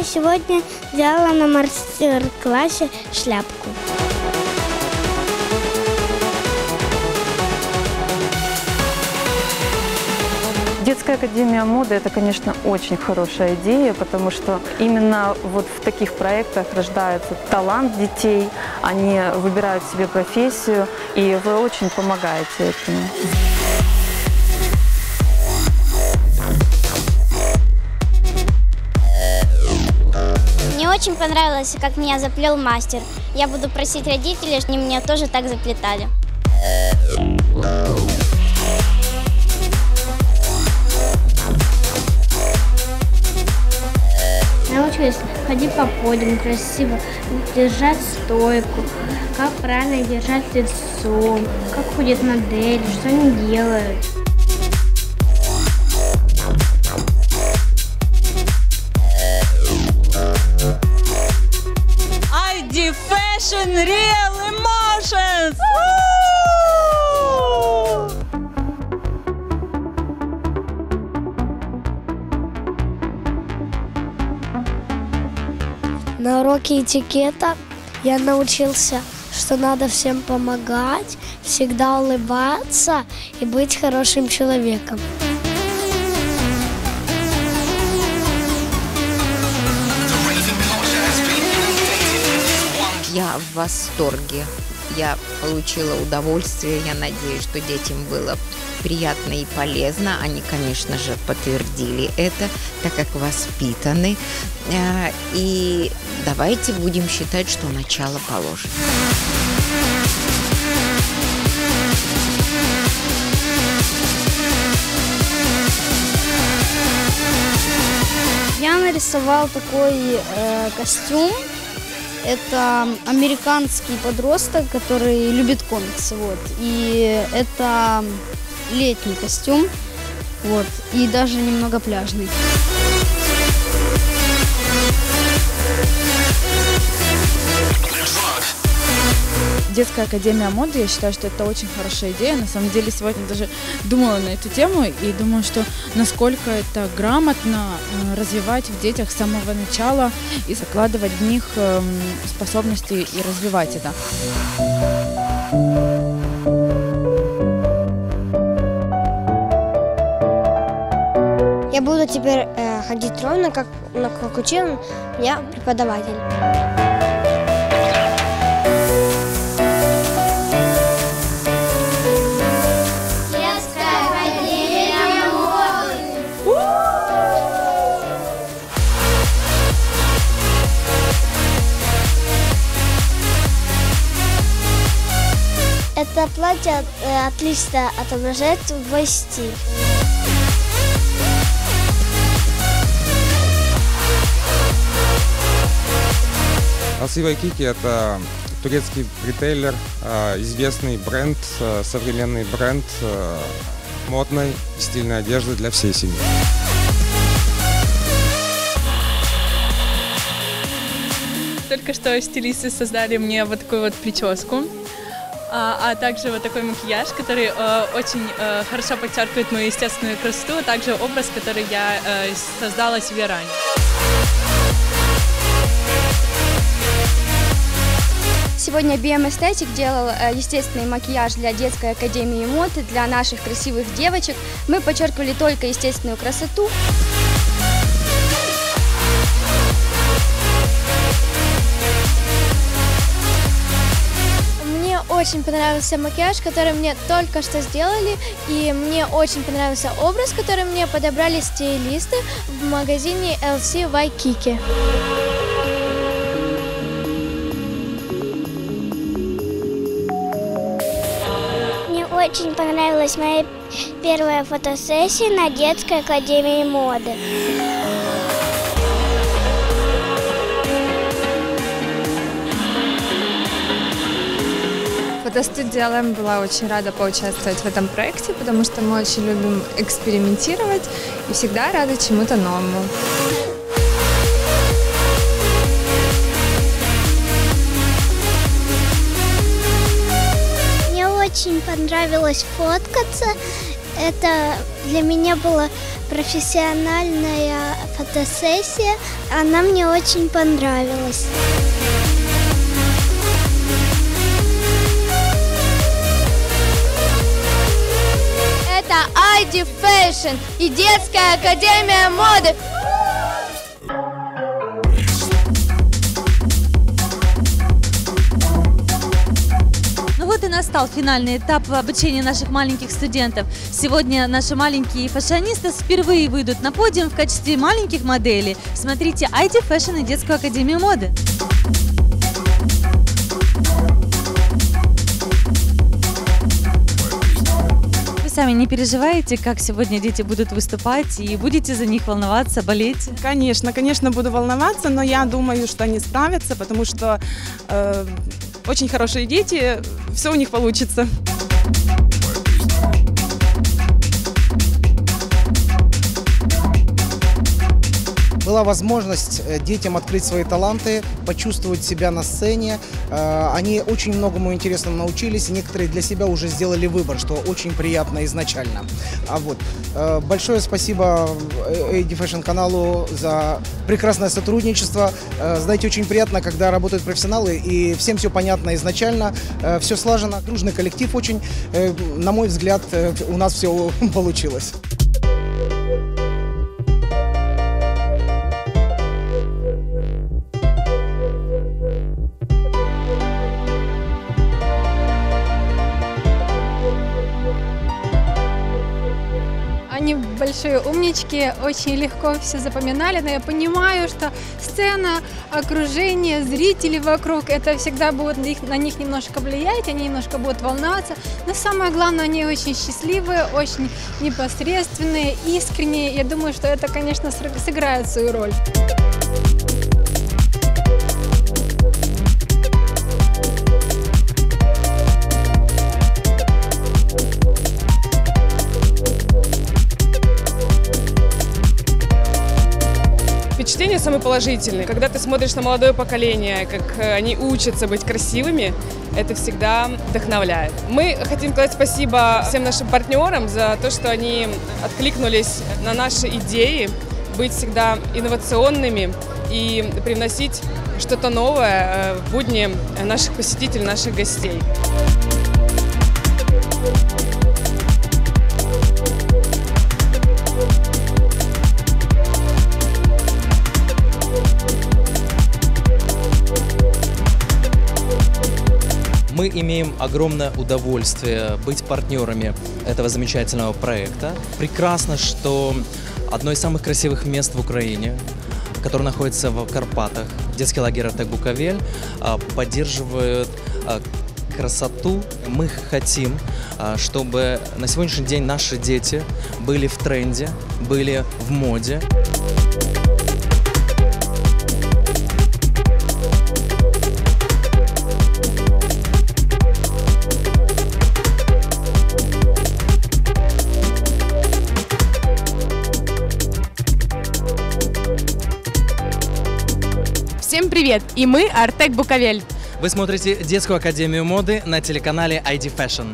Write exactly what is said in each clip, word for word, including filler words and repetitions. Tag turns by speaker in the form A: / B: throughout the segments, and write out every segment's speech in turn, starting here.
A: сегодня делала на мастер-классе шляпку.
B: Детская академия моды – это, конечно, очень хорошая идея, потому что именно вот в таких проектах рождается талант детей, они выбирают себе профессию, и вы очень помогаете этому.
A: Мне очень понравилось, как меня заплел мастер. Я буду просить родителей, чтобы они меня тоже так заплетали. Научилась ходить по подиуму красиво, держать стойку, как правильно держать лицо, как ходят модели, что они делают.
C: ай ди Fashion Real Emotions!
A: На уроке этикета я научился, что надо всем помогать, всегда улыбаться и быть хорошим человеком.
D: Я в восторге. Я получила удовольствие. Я надеюсь, что детям было приятно и полезно. Они, конечно же, подтвердили это, так как воспитаны. И давайте будем считать, что начало положено.
E: Я нарисовал такой э, костюм. Это американский подросток, который любит комиксы. Вот. И это летний костюм. Вот. И даже немного пляжный.
F: Детская академия моды, я считаю, что это очень хорошая идея. На самом деле, сегодня даже думала на эту тему и думаю, что насколько это грамотно развивать в детях с самого начала и закладывать в них способности и развивать это.
A: Я буду теперь э, ходить ровно, как, как учил меня преподаватель. Это платье э, отлично отображает твой стиль.
G: Алси Вайкики – это турецкий ритейлер, известный бренд, современный бренд модной и стильной одежды для всей семьи.
H: Только что стилисты создали мне вот такую вот прическу, а, а также вот такой макияж, который э, очень э, хорошо подчеркивает мою естественную красоту, а также образ, который я э, создала себе ранее.
E: Сегодня би эм Aesthetic делал естественный макияж для детской академии моды, для наших красивых девочек. Мы подчеркивали только естественную красоту.
A: Мне очень понравился макияж, который мне только что сделали, и мне очень понравился образ, который мне подобрали стилисты в магазине эл си Waikiki. Очень понравилась моя первая фотосессия на детской академии моды.
I: Фотостудия эл эм была очень рада поучаствовать в этом проекте, потому что мы очень любим экспериментировать и всегда рады чему-то новому.
A: Очень понравилось фоткаться, Это для меня была профессиональная фотосессия. Она мне очень понравилась.
E: Это ай ди Fashion и Детская академия моды.
J: Вот и настал финальный этап обучения наших маленьких студентов. Сегодня наши маленькие фashionисты впервые выйдут на подиум в качестве маленьких моделей. Смотрите ай ди Fashion и Детскую академию моды. Вы сами не переживаете, как сегодня дети будут выступать, и будете за них волноваться, болеть?
K: Конечно, конечно, буду волноваться, но я думаю, что они справятся, потому что э, очень хорошие дети, все у них получится.
L: Была возможность детям открыть свои таланты, почувствовать себя на сцене. Они очень многому интересному научились, и некоторые для себя уже сделали выбор, что очень приятно изначально. А вот. Большое спасибо эй ди Fashion каналу за прекрасное сотрудничество. Знаете, очень приятно, когда работают профессионалы, и всем все понятно изначально, все слажено, дружный коллектив очень. На мой взгляд, у нас все получилось.
M: Они большие умнички, очень легко все запоминали, но я понимаю, что сцена, окружение, зрители вокруг, это всегда будет на них, на них немножко влиять, они немножко будут волноваться, но самое главное, они очень счастливые, очень непосредственные, искренние. Я думаю, что это, конечно, сыграет свою роль.
K: Впечатления самые положительные. Когда ты смотришь на молодое поколение, как они учатся быть красивыми, это всегда вдохновляет. Мы хотим сказать спасибо всем нашим партнерам за то, что они откликнулись на наши идеи, быть всегда инновационными и привносить что-то новое в будни наших посетителей, наших гостей.
N: Мы имеем огромное удовольствие быть партнерами этого замечательного проекта. Прекрасно, что одно из самых красивых мест в Украине, которое находится в Карпатах, детский лагерь «Артек Буковель», поддерживает красоту. Мы хотим, чтобы на сегодняшний день наши дети были в тренде, были в моде.
K: Всем привет! И мы Артек Буковель.
N: Вы смотрите Детскую академию моды на телеканале ай ди Fashion.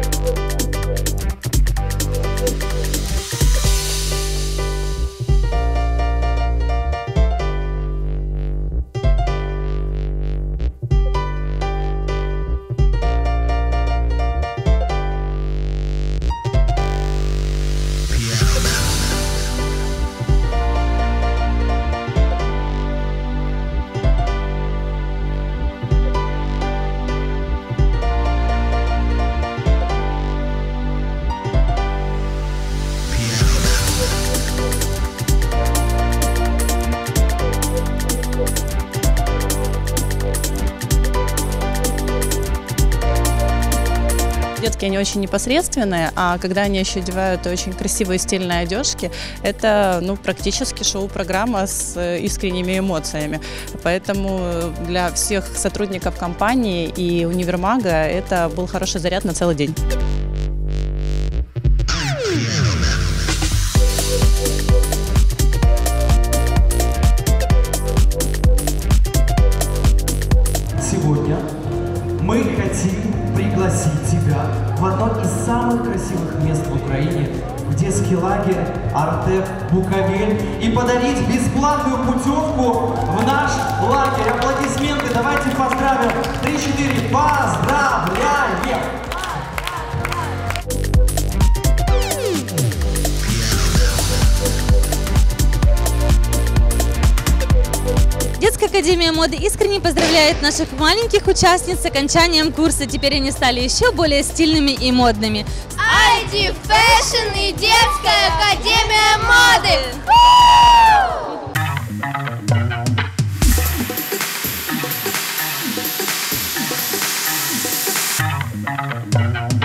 O: Детки, они очень непосредственные, а когда они еще одевают очень красивые стильные одежки, это ну, практически шоу-программа с искренними эмоциями. Поэтому для всех сотрудников компании и универмага это был хороший заряд на целый день.
P: Сегодня мы мы хотим пригласить тебя в одно из самых красивых мест в Украине, в детский лагерь Артек Буковель, и подарить бесплатную путевку в наш лагерь. Аплодисменты, давайте поздравим. Три-четыре, поздравляем!
J: Детская академия моды искренне поздравляет наших маленьких участниц с окончанием курса. Теперь они стали еще более стильными и модными.
Q: ай ди Fashion и Детская академия моды!
P: Thank you.